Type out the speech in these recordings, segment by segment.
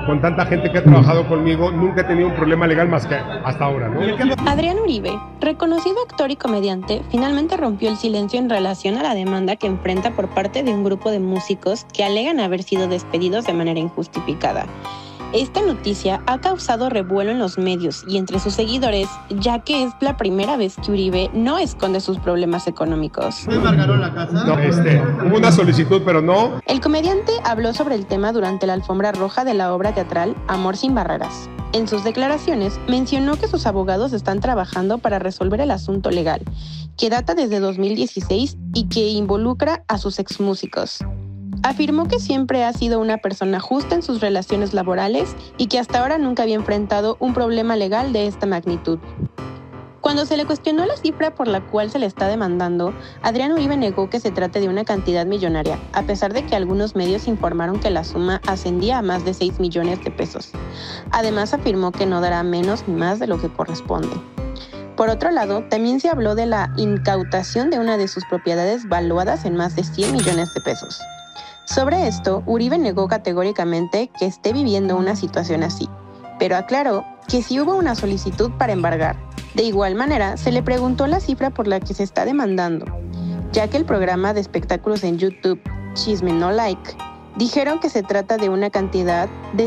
con tanta gente que ha trabajado conmigo, nunca he tenido un problema legal más que hasta ahora, ¿no? Adrián Uribe, reconocido actor y comediante, finalmente rompió el silencio en relación a la demanda que enfrenta por parte de un grupo de músicos que alegan haber sido despedidos de manera injustificada. Esta noticia ha causado revuelo en los medios y entre sus seguidores, ya que es la primera vez que Uribe no esconde sus problemas económicos. ¿Me embargaron la casa? No, hubo una solicitud, pero no. El comediante habló sobre el tema durante la alfombra roja de la obra teatral Amor sin barreras. En sus declaraciones, mencionó que sus abogados están trabajando para resolver el asunto legal, que data desde 2016 y que involucra a sus exmúsicos. Afirmó que siempre ha sido una persona justa en sus relaciones laborales y que hasta ahora nunca había enfrentado un problema legal de esta magnitud. Cuando se le cuestionó la cifra por la cual se le está demandando, Adrián Uribe negó que se trate de una cantidad millonaria, a pesar de que algunos medios informaron que la suma ascendía a más de 6 millones de pesos. Además, afirmó que no dará menos ni más de lo que corresponde. Por otro lado, también se habló de la incautación de una de sus propiedades valuadas en más de 100 millones de pesos. Sobre esto, Uribe negó categóricamente que esté viviendo una situación así, pero aclaró que sí hubo una solicitud para embargar. De igual manera, se le preguntó la cifra por la que se está demandando, ya que el programa de espectáculos en YouTube, Chisme No Like, dijeron que se trata de una cantidad de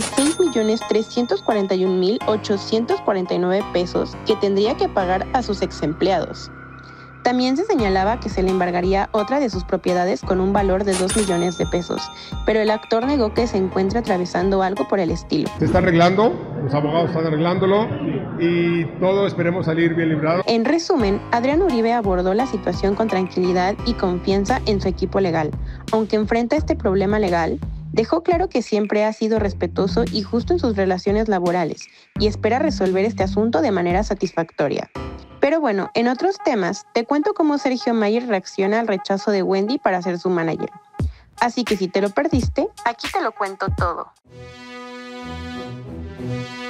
6.341.849 pesos que tendría que pagar a sus ex empleados. También se señalaba que se le embargaría otra de sus propiedades con un valor de 2 millones de pesos, pero el actor negó que se encuentra atravesando algo por el estilo. Se está arreglando, los abogados están arreglándolo y todo esperemos salir bien librado. En resumen, Adrián Uribe abordó la situación con tranquilidad y confianza en su equipo legal. Aunque enfrenta este problema legal, dejó claro que siempre ha sido respetuoso y justo en sus relaciones laborales y espera resolver este asunto de manera satisfactoria. Pero bueno, en otros temas, te cuento cómo Sergio Mayer reacciona al rechazo de Wendy para ser su manager. Así que si te lo perdiste, aquí te lo cuento todo.